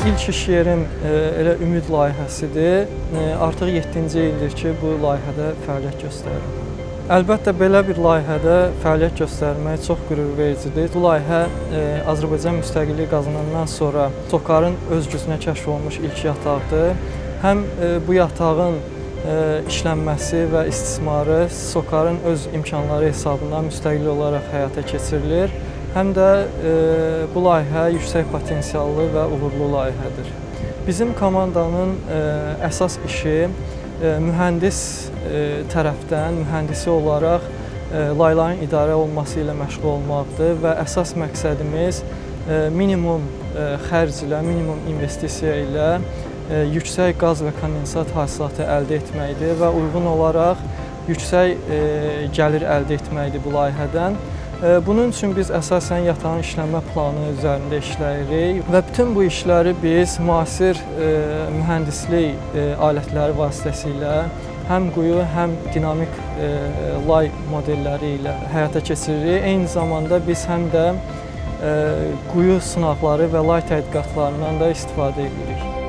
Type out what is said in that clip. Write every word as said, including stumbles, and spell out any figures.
İlk iş yerim elə Ümid layihəsidir. Artıq yeddinci ildir ki, bu layihədə fəaliyyət göstərirəm. Əlbəttə, belə bir layihədə fəaliyyət göstərmək çox qürur vericidir. Bu layihə Azərbaycan müstəqilliyi qazanandan sonra SOCAR-ın öz gücünə kəşf olunmuş ilk yataqdır. Həm bu yatağın işlənməsi və istismarı SOCAR-ın öz imkanları hesabından müstəqil olaraq həyata keçirilir. Həm də bu layihə yüksək potensiallı və uğurlu layihədir. Bizim komandanın əsas işi mühəndis tərəfdən, mühəndisi olaraq layihələrin idarə olunması ilə məşğul olmaqdır və əsas məqsədimiz minimum xərclə, minimum investisiya ilə yüksək qaz və kondensat hasilatı əldə etməkdir və uyğun olaraq yüksək gəlir əldə etməkdir bu layihədən. Bunun üçün biz əsasən yatağın işlənmə planı üzərində işləyirik və bütün bu işləri biz müasir mühəndislik alətləri vasitəsilə həm quyu, həm dinamik lay modelləri ilə həyata keçiririk. Eyni zamanda biz həm də quyu sınaqları və lay tədqiqatlarından da istifadə edirik.